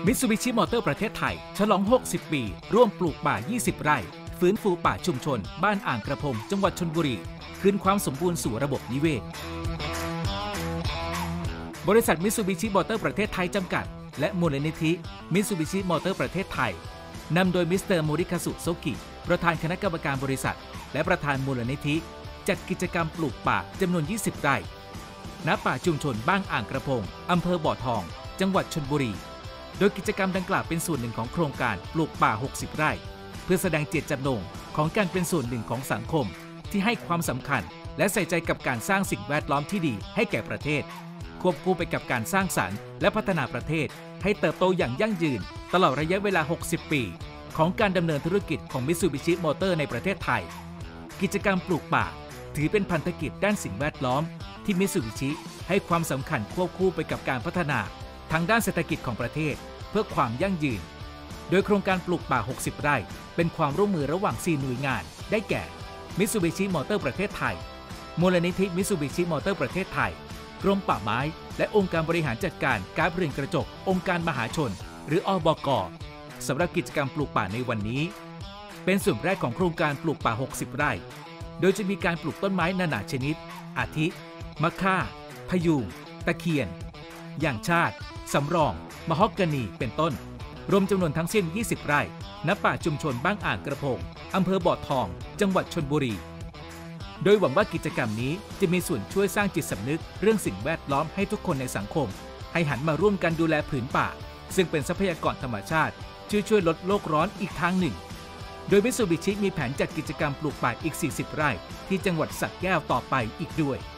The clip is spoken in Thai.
มิตซูบิชิมอเตอร์ประเทศไทยฉลอง 60 ปี ร่วมปลูกป่า 20 ไร่ฟื้นฟูป่าชุมชนบ้านอ่างกระพงจังหวัดชลบุรีคืนความสมบูรณ์สู่ระบบนิเวศบริษัทมิตซูบิชิมอเตอร์ประเทศไทยจำกัดและมูลนิธิมิตซูบิชิมอเตอร์ประเทศไทยนำโดยมิสเตอร์โมริคาสุโซกิประธานคณะกรรมการบริษัทและประธานมูลนิธิจัดกิจกรรมปลูกป่าจำนวน 20 ไร่ณป่าชุมชนบ้านอ่างกระพงอำเภอบ่อทองจังหวัดชลบุรีโดยกิจกรรมดังกล่าวเป็นส่วนหนึ่งของโครงการปลูกป่า 60 ไร่เพื่อแสดงเจตจำนงของการเป็นส่วนหนึ่งของสังคมที่ให้ความสำคัญและใส่ใจกับการสร้างสิ่งแวดล้อมที่ดีให้แก่ประเทศควบคู่ไปกับการสร้างสรรค์และพัฒนาประเทศให้เติบโตอย่างยั่งยืนตลอดระยะเวลา 60 ปีของการดำเนินธุรกิจของมิตซูบิชิมอเตอร์ในประเทศไทยกิจกรรมปลูกป่าถือเป็นพันธกิจด้านสิ่งแวดล้อมที่มิตซูบิชิให้ความสำคัญควบคู่ไปกับการพัฒนาทางด้านเศรษฐกิจของประเทศเพื่อความยั่งยืนโดยโครงการปลูกป่า 60 ไร่เป็นความร่วมมือระหว่าง 4 หน่วยงานได้แก่มิตซูบิชิมอเตอร์ประเทศไทยมูลนิธิมิตซูบิชิมอเตอร์ประเทศไทยกรมป่าไม้และองค์การบริหารจัดการก๊าซเรือนกระจกองค์การมหาชนหรืออบก.สำหรับกิจกรรมปลูกป่าในวันนี้เป็นส่วนแรกของโครงการปลูกป่า 60 ไร่โดยจะมีการปลูกต้นไม้นานาชนิดอาทิมะค่าพะยูงตะเคียนอย่างชาติสำรองมะฮอกกานีเป็นต้นรวมจำนวนทั้งสิ้น 20 ไร่ณป่าชุมชนบ้านอ่างกระพงอำเภอบ่อทองจังหวัดชลบุรีโดยหวังว่ากิจกรรมนี้จะมีส่วนช่วยสร้างจิตสำนึกเรื่องสิ่งแวดล้อมให้ทุกคนในสังคมให้หันมาร่วมกันดูแลผืนป่าซึ่งเป็นทรัพยากรธรรมชาติช่วยลดโลกร้อนอีกทางหนึ่งโดยมิตซูบิชิมีแผนจัดกิจกรรมปลูกป่าอีก 40 ไร่ที่จังหวัดสระแก้วต่อไปอีกด้วย